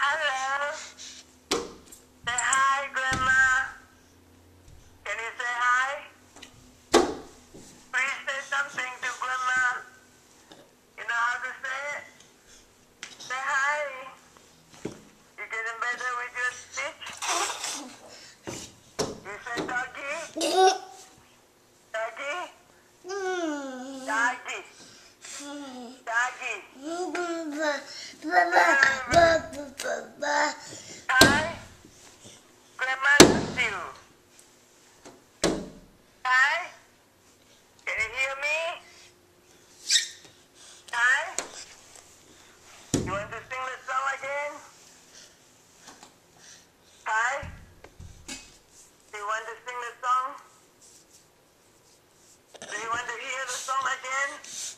Hello. Say hi, Grandma. Can you say hi? Please say something to Grandma. You know how to say it? Say hi. You getting better with your speech? You say doggy? Doggy? Doggy. Doggy. Hi. Grandma loves you. Hi. Can you hear me? Hi. You want to sing the song again? Hi. Do you want to sing the song? Do you want to hear the song again?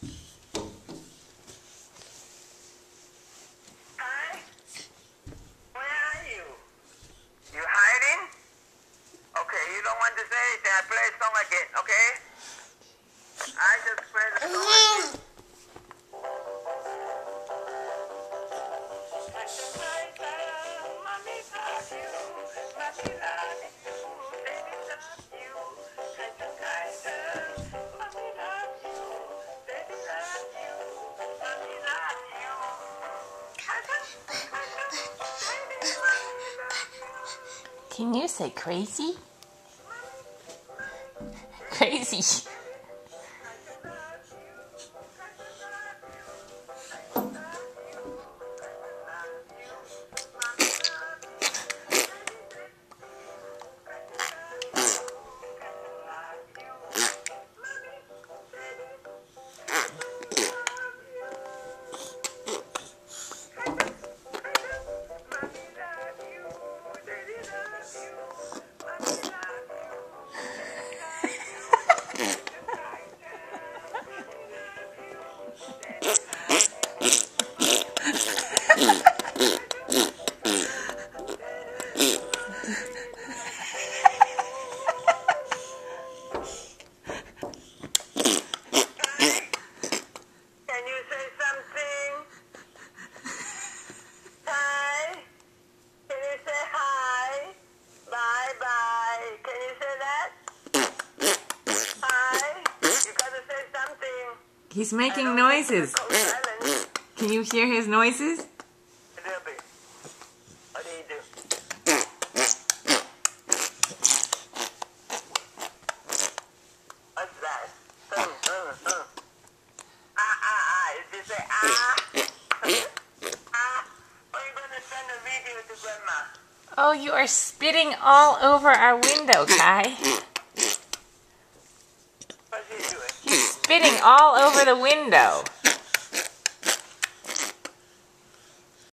Hi. Where are you? You hiding? Okay, you don't want to say it, then I play a song again, okay? I just play the song again. Mommy love you, mommy love you, baby love you, mommy love you, baby love you, mommy love you, Can you say crazy? Crazy. He's making noises. Can you hear his noises? A little bit. What do you do? What's that? If you say or you going to send a video to Grandma? Oh, you are spitting all over our window, Kai. What's he doing? He's spitting all over the window.